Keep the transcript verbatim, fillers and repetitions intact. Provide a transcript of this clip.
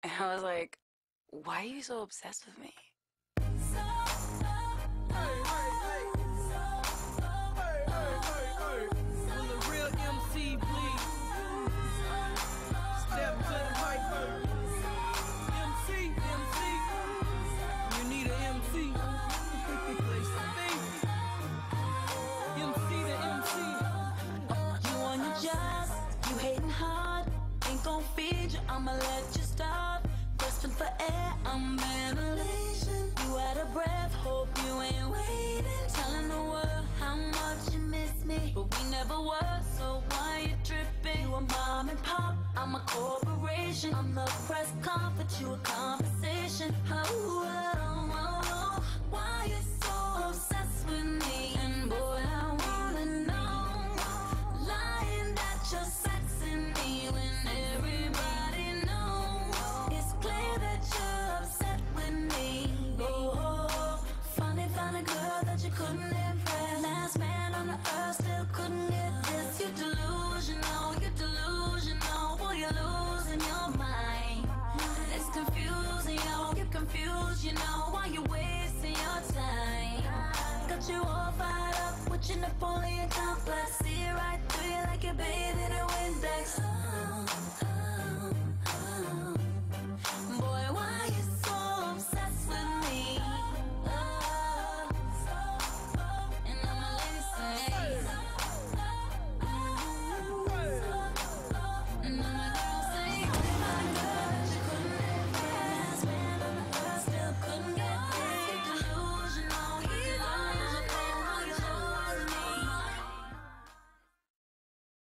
And I was like, why are you so obsessed with me? I'ma let you stop. Grasping for air, I'm ventilation. You out of breath, hope you ain't waiting. Telling the world how much you miss me, but we never were, so why you tripping? You a mom and pop, I'm a corporation. I'm the press conference, you a conversation. Oh.